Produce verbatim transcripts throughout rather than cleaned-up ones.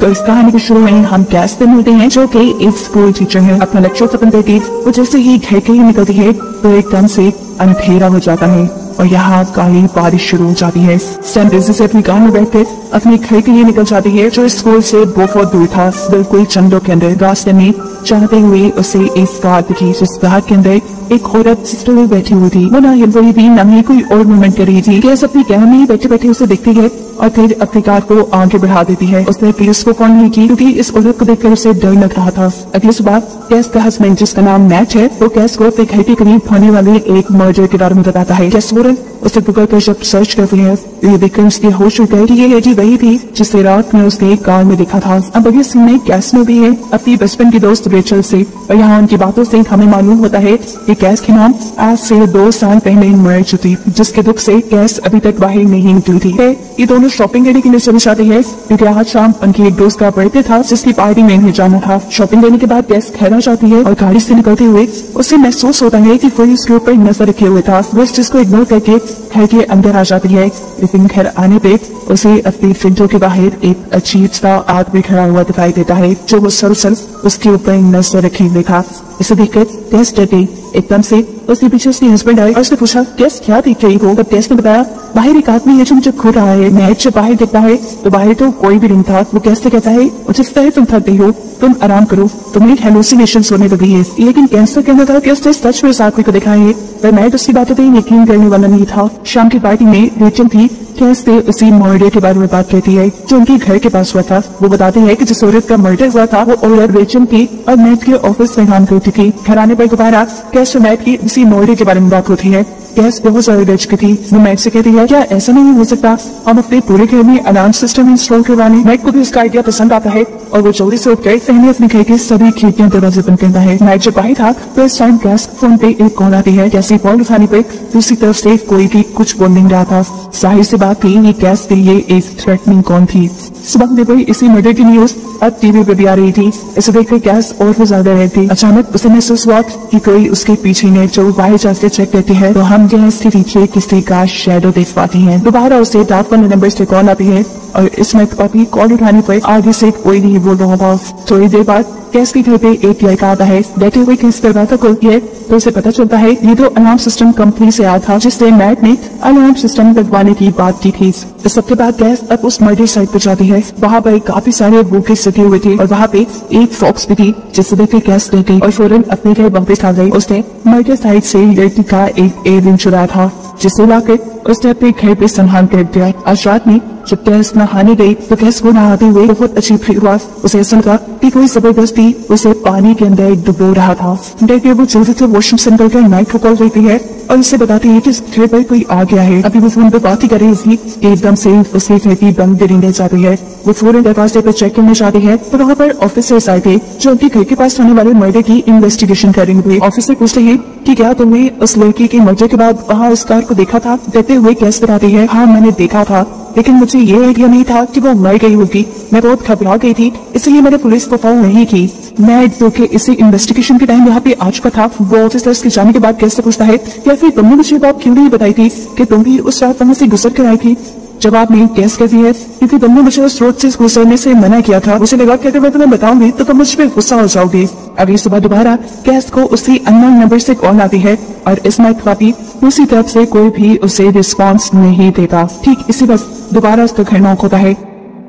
तो इस कहानी के शुरू में हम कैस से मिलते हैं, जो कि एक स्कूल टीचर है। अपना लेक्चर खत्म करके वो जैसे ही घर के लिए निकलती है तो एकदम से अंधेरा हो जाता है और यहाँ काली बारिश शुरू हो जाती है। सैम तेजी से अपनी कार में बैठकर अपने घर के लिए निकल जाती है, जो स्कूल से बहुत दूर था। बिल्कुल चंदों के अंदर रास्ते में चाहते हुए उसे एक कार दिखी, जिस कार के अंदर एक औरत सिस्टर में बैठी हुई थी। वो ना हिल रही थी, ना ही कोई और मूवमेंट कर रही थी। कैस अपनी कार में बैठे बैठे उसे देखती है और फिर अपनी कार को आगे बढ़ा देती है। उसने पुलिस को फोन नहीं की क्योंकि इस औरत को देखकर उसे डर लग रहा था। अगली सुबह कैस का हस्बैंड, जिसका नाम मैट है, वो कैस को अपने घर के करीब होने वाले एक मर्डर के बारे में बताता है। कैस फौरन उसे गूगल पर जब सर्च करती है, ये देखकर उसकी होश उड़ गई कि ये लेडी वही थी जिसे रात में उसने कार में देखा था। अब अगले सीन में कैस में भी है अपनी बचपन की दोस्त रेचल से, और यहाँ उनकी बातों से हमें मालूम होता है कि कैस की मॉम आज से दो साल पहले मर चुकी, जिसके दुख से कैस अभी तक बाहर नहीं निकली थी। ये दोनों शॉपिंग करने के लिए चली जाती है क्योंकि आज शाम उनकी एक दोस्त का बर्थडे था जिसकी पार्टी में नहीं जाना था। शॉपिंग करने के बाद कैस घर आ जाती है और गाड़ी से निकलते हुए उसे महसूस होता है कि कोई उसके ऊपर नजर रखे हुए था। वो इस चीज को इग्नोर करके घर के अंदर आ जाती है, लेकिन घर आने पे उसे अपनी विंडो के बाहर एक अजीब सा आदमी खड़ा हुआ दिखाई देता है, जो वो सरासर उसके ऊपर नजर रखे हुए था। इसे देखकर कैस डर गई। एकदम से उसके पीछे उसके हस्बैंड आए और उसने पूछा, कैस क्या देख रही हो? तब कैस ने बताया, बाहर एक आदमी है जो मुझे घूर रहा है। मैं जब बाहर देखता है तो बाहर तो कोई भी नहीं था। वो कैस से कहता है, मुझे लगता है तुम थक गई हो, तुम आराम करो, तुम्हें हेलुसिनेशन होने लगी है। लेकिन कैस का कहना था कि उसने सच में उस आदमी को देखा है, पर मैं तो उसकी बातों पर यकीन करने वाला नहीं था। शाम की पार्टी में रेचल थी, कैस से उसी मर्डर के बारे में बात करती है जो उनके घर के पास हुआ था। वो बताते हैं कि जिस औरत का मर्डर हुआ था वो औरत रेचल की और मैट के ऑफिस में काम करती थी। घर आने पर दोबारा कैस और मैट की उसी मर्डर के बारे में बात होती है। कैस बहुत सारी रच की थी। वो मैट से कहती है, क्या ऐसा नहीं हो सकता हम अपने पूरे घर में अलार्म सिस्टम इंस्टॉल करवाने? मैट को भी उसका आइडिया पसंद आता है और वो जल्दी से उठकर पहले अपने घर के सभी खिड़कियां दरवाजे बंद करता है। मैट जब बाहर था तो इस टाइम कैस फोन पे एक कॉल आती है। कैसे कॉल उठाने पर दूसरी तरफ से कोई भी कुछ बोल नहीं रहा था। जाहिर सी बात थी ये कैस के लिए एक थ्रेटनिंग कॉल थी। सुबह में कोई इसी मर्डर की न्यूज अब टीवी पे भी आ रही थी। इसे देखकर कैस और भी ज्यादा रह थी। अचानक उसे महसूस हुआ कि कोई उसके पीछे ने। जो बाहर जाकर चेक करती है तो हम गैस के पीछे किसी का शैडो देख पाती हैं। दोबारा उसे डाक वाले नंबर से कॉल आती है और इसमें कॉपी कॉल उठाने पर आगे से कोई नहीं बोल रहा था। थोड़ी देर बाद कैस के घर पे एक लड़का आता है। बैठे हुए कैस दरवाजा खोलती है तो उसे पता चलता है ये तो अलार्म सिस्टम कंपनी से आया था जिससे मैट ने अलार्म सिस्टम लगवाने की बात की थी। इस सबके बाद कैस अब उस मर्डर साइट पर जाती है। वहाँ पर काफी सारे बूके सटे हुए थे और वहाँ पे एक फॉक्स भी थी, जिसे देखकर कैस डर गई और फौरन अपने घर वापस आ गई। उसने मर्डर साइट से लड़की का एक एयररिंग चुराया था, जिसे लाकर उसने अपने घर पे संभाल कर दिया। आज रात में जब कैस नहाने गई तो कैस को नहाते हुए बहुत अजीब फील हुआ। उसे ऐसा लगा कि कोई जबरदस्ती उसे पानी के अंदर डुबो रहा था। देखिए वो जल्दी से वॉशरूम से निकल कर नाइट को कॉल करती है और उससे बताती है कि इस घर पर कोई आ गया है। अभी वो फोन पे बात ही कर रही थी, एकदम से उसके घर की बंद गिरने जाती है। वो फौरन दरवाजे पर चेक करने जाती है तो वहाँ पर ऑफिसर्स आए थे जो उनके घर के पास होने वाले मर्डर की इन्वेस्टिगेशन कर रहे थे। ऑफिसर पूछते हैं कि क्या तुमने उस लड़की के मर्डर के बाद वहाँ उस कार को देखा था? कहते हुए कैस बताती है, हाँ मैंने देखा था, लेकिन मुझे ये आइडिया नहीं था कि वो मर गई होगी। मैं बहुत घबरा गई थी, इसलिए मैंने पुलिस को फोन नहीं की। मैं जो कि इसी इन्वेस्टिगेशन के टाइम यहाँ पे आ चुका था। वो ऑफिसर्स के जाने के बाद कैसे पूछता है, या फिर तुमने मुझे बात क्यों नहीं बताई थी कि तुम भी उस रात वहाँ से गुजर कर आई थी? जवाब में कैस कहती है, क्योंकि तुमने मुझे उस रोड से गुजरने से मना किया था। मुझे लगा कि अगर मैं तुम्हें बताऊंगी तो तुम मुझ पर गुस्सा हो जाओगे। अगली सुबह दोबारा कैस को उसी अननोन नंबर से कॉल आती है और इस नाइट वापी उसी तरफ से कोई भी उसे रिस्पॉन्स नहीं देता। ठीक इसी वक्त दोबारा उसका घर नॉक होता है।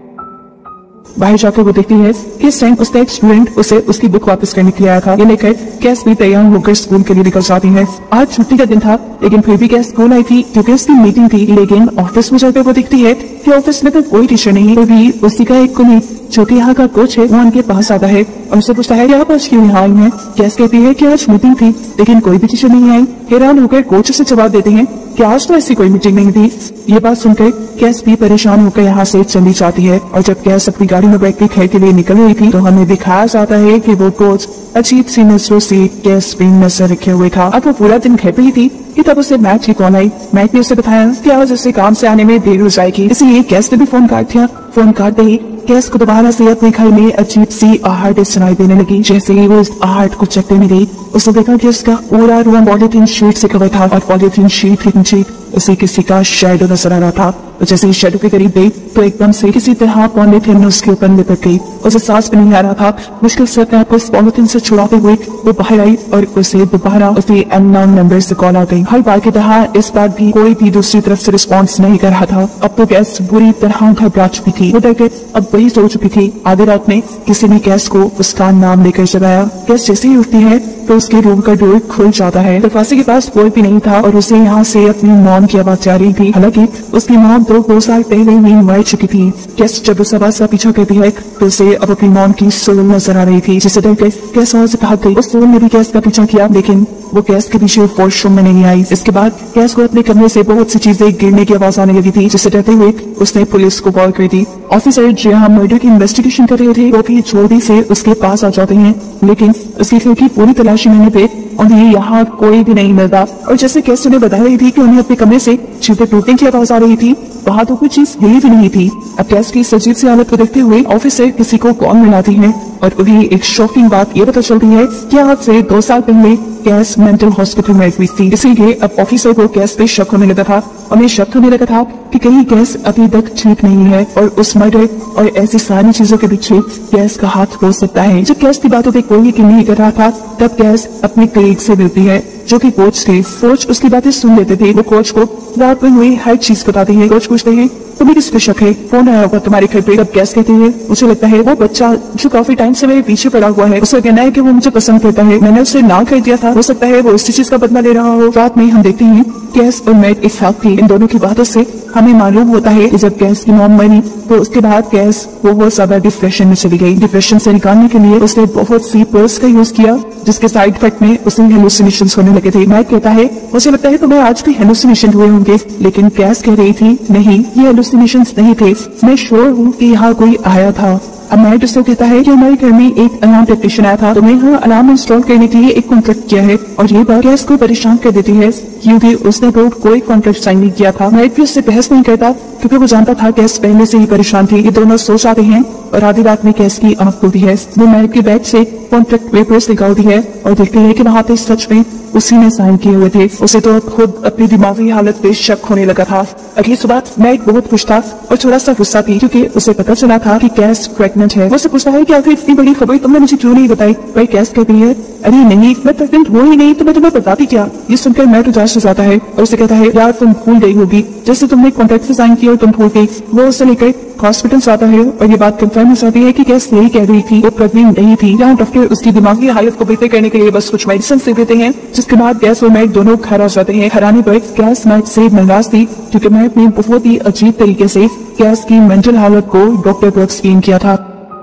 बाहर जाकर वो देखती है कि इस टाइम उसका एक स्टूडेंट उसे उसकी बुक वापस करने के लिए आया था। ये लेकर कैस भी तैयार होकर स्कूल के लिए निकल जाती है। आज छुट्टी का दिन था, लेकिन फिर भी कैस स्कूल आई थी क्योंकि उसकी मीटिंग थी। लेकिन ऑफिस में जाकर वो देखती है कि ऑफिस में तो कोई टीचर नहीं है, भी उसी का एक कुली जो कि यहाँ का कोच है वो उनके पास आता है और उससे पूछता है, यहाँ पास क्यों यहाँ आई है? कैस कहती है कि आज मीटिंग थी, लेकिन कोई भी टीचर नहीं आई। हैरान होकर कोच से जवाब देते हैं कि आज तो ऐसी कोई मीटिंग नहीं थी। ये बात सुनकर कैस भी परेशान होकर यहाँ से चली जाती है और जब कैस अपनी गाड़ी में बैठ के घर के लिए निकल रही थी तो हमें दिखाया जाता है कि वो कोच अजीब सी नजरों से कैस पे नजर रखे हुए था। अब वो पूरा दिन घर पे ही थी कि तब उसे मैट की कॉल आई। मैट ने उसे बताया कि आज उसे काम से आने में देर हो जाएगी, इसलिए कैस ने भी फोन काट दिया। फोन काटते ही कैस को दोबारा से अपने घर में अजीब सी आहट सुनाई देने लगी। जैसे ही वो इस आहट को चेक करने गई, उसने देखा कि उसका पूरा रूम पॉलीथीन शीट से कवर था और पॉलीथीन शीट के नीचे उसे किसी का शेडो नजर आ रहा था। तो जैसे ही शेडो के करीब गई तो एकदम से किसी तरह पॉलीथीन उसके ऊपर लिपट गई। उसे सांस भी नहीं आ रहा था। मुश्किल से अपने आप को पॉलीथीन से छुड़ाते हुए वो बाहर आई और उसे दोबारा उसे अननोन नंबर से कॉल आ गई। हर बार की तरह इस बार भी कोई भी दूसरी तरफ से रिस्पॉन्स नहीं कर रहा था। अब तो कैस बुरी तरह घबरा चुकी थी। वो डर के अब वही सो चुकी थी। आधी रात में किसी ने कैस को उसका नाम लेकर जगाया। कैस जैसे ही उठती है तो उसके रूम का डोर खुल जाता है। दरवाजे के पास कोई भी नहीं था और उसे यहाँ से अपनी मॉम की आवाज आ रही थी। हालांकि उसकी मॉम तो दो साल पहले ही मर चुकी थी। कैस जब उस आवाज का पीछा करती है तो उसे अब अपनी मॉम की सोल नजर आ रही थी, जिसे डर के कैस वहां से भाग गई। उस सोल ने भी कैस का पीछा किया, लेकिन वो कैस के पीछे वॉशरूम में नहीं आई। इसके बाद कैस को अपने कमरे से बहुत सी चीजें गिरने की आवाज आने लगी थी, जिससे डरते हुए उसने पुलिस को कॉल कर दी। ऑफिसर जो यहाँ मर्डर की इन्वेस्टिगेशन कर रहे थे वो भी जल्दी से उसके पास आ जाते हैं, लेकिन उसकी घर की पूरी तलाशी लेने पे उन्हें यहाँ कोई भी नहीं मिलता। और जैसे कैस उन्हें बता रही थी कि उन्हें अपने कमरे से चीजें टूटने की आवाज आ रही थी, वहाँ तो कोई चीज हिली भी नहीं थी। अब कैस की इस अजीब सी हालत को देखते हुए ऑफिसर किसी को कॉल मिलाती है और उन्हें एक शॉकिंग बात ये पता चलती है कि आज से दो साल पहले कैस मेंटल हॉस्पिटल में एडमिट थी। इसीलिए अब ऑफिसर को कैस पे शक होने लगा था। उन्हें शक होने लगा था कि कहीं कैस अभी तक ठीक नहीं है और उस मर्डर और ऐसी सारी चीजों के पीछे कैस का हाथ हो सकता है। जब कैस की बातों पे कोई यकीन नहीं कर रहा था, तब कैस अपने कलीग से मिलती है जो कि कोच थे। कोच उसकी बातें सुन लेते थे। वो कोच को रात में हुई हर चीज बताती है। कोच पूछते हैं तुम्हें किस पे शक है, कौन आया होगा तुम्हारे घर पे? तब कैस कहती है मुझे लगता है वो बच्चा जो काफी टाइम से मेरे पीछे पड़ा हुआ है, उसका कहना है कि वो मुझे पसंद करता है, मैंने उसे ना कर दिया था, हो सकता है वो इसी चीज का बदला ले रहा हो। रात में हम देखते हैं कैस और मैट एक साथ थी। इन दोनों की बातों से हमें मालूम होता है कि जब कैस की मॉम मरी तो उसके बाद कैस बहुत ज्यादा डिप्रेशन में चली गई। डिप्रेशन से निकालने के लिए उसने बहुत सी पिल्स का यूज किया, जिसके साइड इफेक्ट में उसे हेलुसिनेशंस होने लगे थे। मैट कहता है मुझे लगता है तुम्हें आज भी हेलुसिनेशन हुए होंगे, लेकिन कैस कह रही थी नहीं, ये हेलुसिनेशंस नहीं थे, मैं श्योर हूँ कि यहाँ कोई आया था। अब मैट उससे कहता है कि हमारे घर में एक अलार्म टेक्नीशियन आया था, तो मैं यहाँ अलार्म इंस्टॉल करने के लिए एक कॉन्ट्रैक्ट किया है। और ये बात कैस को परेशान कर देती है क्योंकि उसने तो कोई कॉन्ट्रैक्ट साइन नहीं किया था। मैट भी उससे बहस नहीं करता क्योंकि वो जानता था कैस पहले से ही परेशान थी। ये दोनों सो जाते हैं और आधी रात में कैस की आंख खुलती है। वो मैट के बैग से कॉन्ट्रैक्ट पेपर्स निकालती है और देखती है कि वहाँ पे सच में उसी ने साइन किए हुए थे। उसे तो खुद अपनी दिमागी हालत पे शक होने लगा था। अगली सुबह मैट बहुत खुश था और थोड़ा सा गुस्सा थी क्योंकि उसे पता चला था कि कैस प्रेग्नेंट है। वो उससे पूछता है कि आखिर इतनी बड़ी खबर तुमने मुझे क्यों नहीं बताई? भाई कैस कहती है अरे नहीं, मैं प्रेग्नेंट हूँ ही नहीं तो मैं तुम्हें बताती क्या। ये सुनकर मैट उदास हो जाता है और उसे कहता है यार तुम भूल गई होगी, जैसे तुमने कॉन्ट्रैक्ट से साइन किया और तुम भूल गई। वो उसे लेकर हॉस्पिटल जाता है और ये बात कंफर्म हो जाती है कि कैस यही कह रही थी, वो प्रेग्नेंट नहीं थी। यहाँ डॉक्टर उसकी दिमागी हालत को बेहतर करने के लिए बस कुछ मेडिसिन दे देते हैं, जिसके बाद कैस और मैट दोनों घर आ जाते हैं। हराने पर कैस मैट से नाराज थी क्योंकि मैट ने बहुत ही अजीब तरीके से कैस की मेंटल हालत को डॉक्टर को एक्सप्लेन किया था।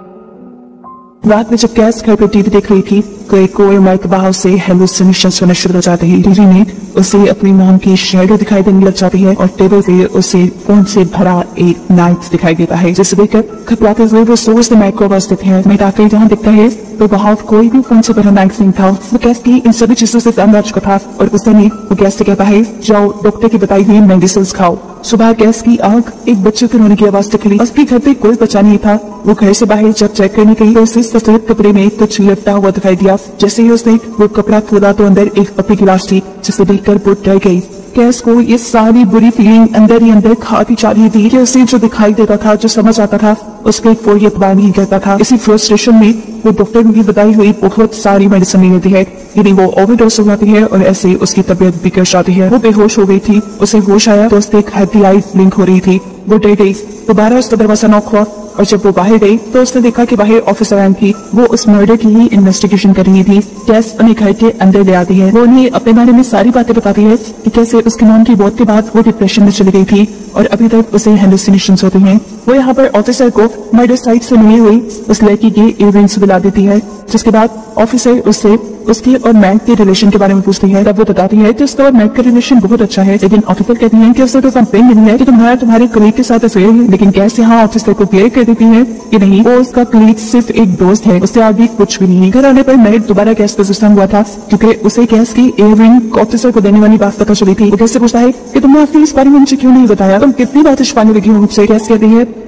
रात में जब कैस घर पर टीवी देख रही थी तो एक और मैट बाहर से हेलुसिनेशंस होने शुरू हो जाते हैं। टीवी में उसे अपनी मॉम की शैडो दिखाई देने लग जाती है और टेबल पे उसे फोन से भरा एक नाइफ दिखाई देता है, जिसे देखकर घबराते हुए वो जोर से मैट को आवाज देते हैं। मैट आकर जहाँ दिखता है तो वहाँ कोई भी फोन से भरा नाइफ नहीं था। वो कैस की इन सभी चीजों से तंग आ चुका था और गुस्से में वो कैस से कहता है जाओ डॉक्टर की बताई हुई मेडिसिन खाओ। सुबह कैस की आंख एक बच्चे के रोने की आवाज निकली। उसके घर पे कोई बच्चा नहीं था। वो घर से बाहर जब चेक करने गई तो उसे सफेद कपड़े में कुछ लिपटा हुआ दिखाई दिया। जैसे ही उसने वो कपड़ा खोला तो अंदर एक पपी की लाश थी, जिसे देखकर वो डर गई। कैस को ये सारी बुरी फीलिंग अंदर ही अंदर खाती जा रही थी कि उसे जो दिखाई देता था, जो समझ आता था, उसके कोई इतबार नहीं करता था। इसी फ्रस्ट्रेशन में वो डॉक्टर की बताई हुई बहुत सारी मेडिसिन ले लेती है, यानी वो ओवरडोज हो जाती है और ऐसे उसकी तबीयत बिगड़ जाती है। वो बेहोश हो गई थी। उसे होश आया तो उससे एक हड्डी आई ब्लिंक हो रही थी। वो डर गई। दोबारा उसका दरवाजा नॉक हुआ और जब वो बाहर गई तो उसने देखा कि बाहर ऑफिसर आन थी। वो उस मर्डर की ही इन्वेस्टिगेशन कर रही थी। कैस उन्हें घर के अंदर ले आती है। वो उन्हें अपने बारे में सारी बातें बताती है कि कैसे उसकी मॉम की मौत के बाद वो डिप्रेशन में चली गई थी और अभी तक उसे हेलुसिनेशंस होती हैं। वो यहाँ पर ऑफिसर को मर्डर साइट से मिली हुई उस लड़की के इयररिंग्स दिला देती है, जिसके बाद ऑफिसर उससे उसके और मैट के रिलेशन के बारे में पूछती है। तब वो बताती है कि उसका और मैट का रिलेशन बहुत अच्छा है, लेकिन ऑफिसर कहती है कि उससे तो कंप्लेन मिली है कि तुम्हारा तुम्हारे कलीग के साथ अफेयर है। लेकिन कैसे यहाँ ऑफिसर को क्लियर कर देती है कि नहीं, वो उसका कलीग सिर्फ एक दोस्त है, उससे आगे कुछ भी नहीं। घर आने पर मैट दोबारा कैस पर गुस्सा हुआ था क्योंकि उसे कैस की इयररिंग ऑफिसर को देने वाली बात पता चली थी। वो कैसे पूछता है कि तुमने आखिर इस बारे में मुझे क्यों नहीं बताया, तुम कितनी बातें छुपाने लगी हो मुझसे। कैस कहती है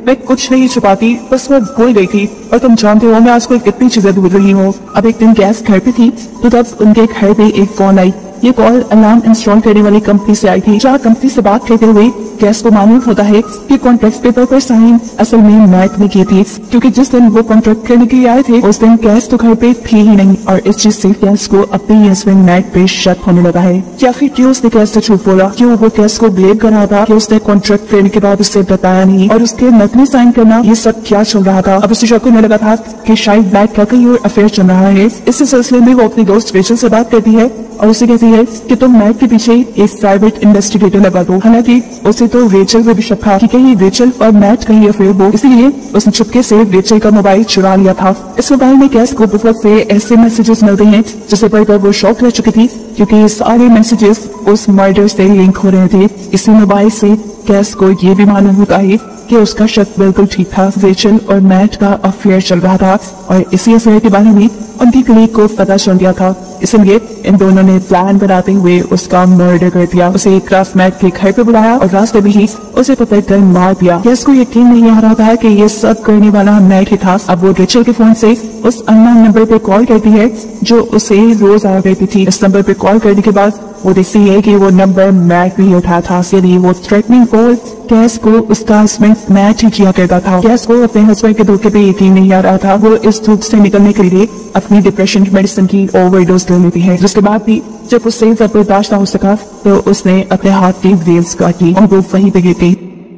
मैं कुछ नहीं छुपाती, बस मैं भूल गई थी और तुम जानते हो मैं आजकल कितनी चीजें भूल रही हूँ। अब एक दिन गैस घर पे थी तो तब उनके घर पे एक फोन आई। ये कॉल अलार्म इंस्टॉल करने वाली कंपनी से आई थी, जहाँ कंपनी से बात करते हुए गैस को मालूम होता है कि कॉन्ट्रैक्ट पेपर पर साइन असल में मैट ने की थी, क्योंकि जिस दिन वो कॉन्ट्रैक्ट करने के लिए आए थे उस दिन गैस तो घर पे थी ही नहीं। और इस चीज से गैस को अपने हस्बैंड मैट पे शक होने लगा है कि आखिर क्यों उसने गैस से झूठ बोला, क्यों वो गैस को ब्लेम कर रहा था कि उसने कॉन्ट्रैक्ट करने के बाद उससे बताया नहीं और उसके नकली साइन करना, ये सब क्या चल रहा था। अब उसे शक होने लगा था कि शायद मैट का कहीं और अफेयर चल रहा है। इस सिलसिले में वो अपनी दोस्त रेचल से बात करती है और उसे कहती है कि तुम मैट के पीछे एक प्राइवेट इन्वेस्टिगेटर लगा दो। हालांकि उसे तो रेचल पे भी शक था कि कहीं रेचल और मैट कहीं अफेयर हो, इसलिए उसने चुपके से रेचल का मोबाइल चुरा लिया था। इस मोबाइल में गैस को बहुत से ऐसे मैसेजेस मिलते हैं जिसे पढ़कर वो शॉक रह चुकी थी, क्योंकि ये सारे मैसेजेस उस मर्डर से लिंक हो रहे थे। इसी मोबाइल से गैस को ये भी मालूम होता है कि उसका शक बिल्कुल ठीक था, रेचल और मैट का अफेयर चल रहा था और इसी अफेयर के बारे में उनकी कलीग को पता चल गया था। इसलिए इन दोनों ने प्लान बनाते हुए उसका मर्डर कर दिया। उसे एक रात मैट के घर पे बुलाया और रास्ते में ही उसे पकड़ कर मार दिया। गैस को यकीन नहीं आ रहा था कि ये सब करने वाला मैट ही था। अब वो रेचल के फोन से उस अननोन नंबर पे कॉल करती है जो उसे रोज आया करती थी। इस नंबर पे कॉल करने के बाद वो देखती है कि वो नंबर मैट भी उठाया था, इसलिए वो थ्रेटनिंग कॉल गैस को उसका हस्बैंड मैट ही किया करता था। गैस को अपने हस्बैंड के धोखे पे यकीन नहीं आ रहा था। वो इस धूप से निकलने के लिए अपनी डिप्रेशन मेडिसिन की ओवरडोज ले लेती है, जिसके बाद भी जब उससे सब बर्दाश्त ना हो सका तो उसने अपने हाथ की वेल्स काटी और वो वहीं पे गिर गई।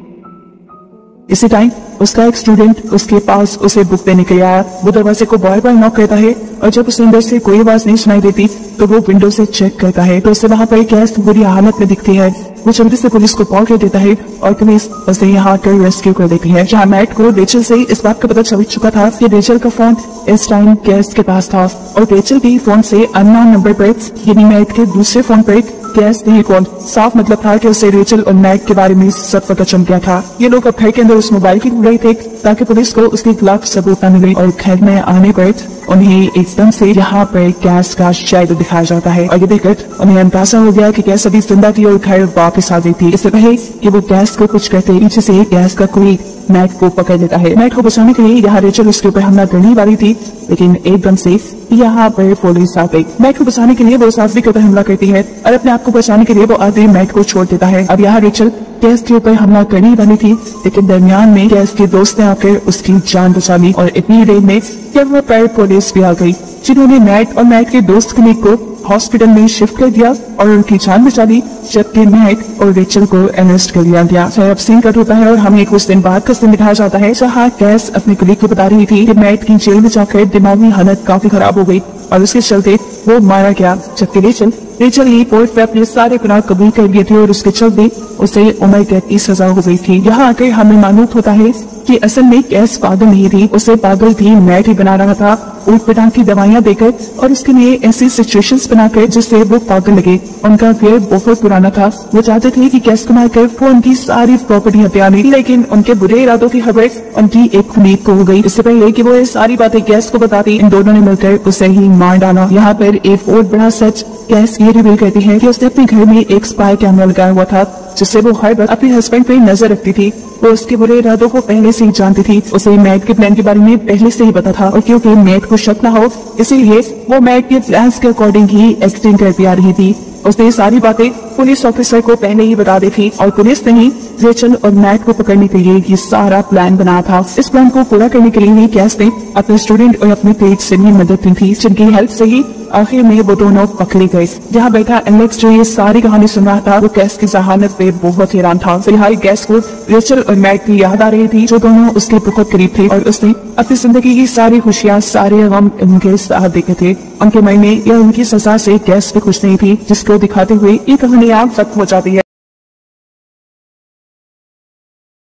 इसी टाइम उसका एक स्टूडेंट उसके पास उसे बुक देने के लिए आया। वो दरवाजे को बार बार नॉक करता है और जब उसे अंदर से कोई आवाज नहीं सुनाई देती तो वो विंडो से चेक करता है तो उसे वहाँ पर गैस बुरी हालत में दिखती है। वो जल्दी से पुलिस को कॉल कर देता है और पुलिस उसे यहाँ आकर रेस्क्यू कर देती है, जहाँ मैट को रेचल से इस बात का पता चल चुका था कि रेचल का फोन इस टाइम गैस के पास था और रेचल भी फोन से अननोन नंबर पर यानी मैट के दूसरे फोन पर गैस नहीं कॉल। साफ मतलब था कि उसे रेचल और मैट के बारे में सब पता चल गया था। ये लोग अब घर के अंदर उस मोबाइल की ढूंढ रहे थे ताकि पुलिस को उसके खिलाफ सबूत न मिले और घर में आने पर उन्हें एकदम से यहाँ पर गैस का शैडो दिखाया जाता है और ये देखकर उन्हें अंदाजा हो गया कि गैस अभी जिंदा थी और घर वापस आ गई थी। इससे पहले कि वो गैस को कुछ कहते पीछे से गैस का कोई मैट को पकड़ लेता है। मैट को बचाने के लिए यहाँ रेचल उसके ऊपर हमला करने वाली थी, लेकिन एकदम से यहाँ पर पुलिस आ गई। मैट को बचाने के लिए वो उस आदमी के ऊपर हमला करती है और अपने आप को बचाने के लिए वो आदमी मैट को छोड़ देता है। अब यहाँ रेचल गैस के ऊपर हमला करने वाली थी, लेकिन दरमियान में गैस के दोस्त ने आकर उसकी जान बचा ली और इतनी देर में जब वो पर पुलिस भी आ गई, जिन्होंने मैट और मैट के दोस्त कलीग को हॉस्पिटल में शिफ्ट कर दिया और उनकी जान बचा ली, जबकि मैट और रेचल को अरेस्ट कर लिया गया। अब सीन कट होता है और हमें कुछ दिन बाद का सीन दिखाया जाता है, जहाँ गैस अपने कलीग को बता रही थी कि मैट की जेल में जाकर दिमागी हालत काफी खराब हो गई और उसके चलते वो मारा गया, जबकि रेचल रेचल ही कोर्ट पे अपने सारे गुनाह कबूल कर लिए थे और उसके चलते उसे उम्र कैद की सजा हो गई थी। यहाँ आकर हमें मालूम होता है कि असल में गैस पागल नहीं थी, उसे पागल भी मैट ही बना रहा था, ऊट पटांग की दवाइयाँ देकर और उसके लिए ऐसी सिचुएशंस बनाकर जिससे वो पागल लगे। उनका अफेयर बहुत पुराना था। वो चाहते थे कि गैस को मारकर वो उनकी सारी प्रॉपर्टी हत्या ली, लेकिन उनके बुरे इरादों की खबर उनकी एक खुलीग को हो गई। इससे पहले कि वो ये सारी बातें गैस को बताती, इन दोनों ने मिलकर उसे ही मार डाला। यहाँ पर एक और बड़ा सच गैस ये रिवील करती है कि उसने अपने घर में एक स्पाई कैमरा लगाया हुआ था, जिससे वो हर वक्त अपने हस्बैंड पे नजर रखती थी। वो उसके बुरे इरादों को पहले से ही जानती थी, उसे मैट के प्लान के बारे में पहले से ही पता था और क्योंकि मैट को शक न हो इसीलिए वो मैट के प्लान के अकॉर्डिंग ही एक्टिंग करती आ रही थी। उसने ये सारी बातें पुलिस ऑफिसर को पहले ही बता दी थी और पुलिस ने ही रेचल और मैट को पकड़ने के लिए ये सारा प्लान बनाया था। इस प्लान को पूरा करने के लिए गैस ने अपने स्टूडेंट और अपने पेज से भी मदद ली थी, जिनकी हेल्प से ही आखिर में वो दोनों पकड़े गए। जहाँ बैठा एलेक्स जो ये सारी कहानी सुन रहा था, वो गैस की जहानत पे बहुत हैरान था। फिलहाल गैस को रेचल और मैट की याद आ रही थी, जो दोनों उसके बहुत करीब थे और उसने अपनी जिंदगी की सारी खुशियाँ सारे गम उनके साथ देखे थे। उनके मन में या उनकी सजा से गैस पे खुश नहीं थी, जिसको दिखाते हुए ये कहानी आप खत्म हो जाती है।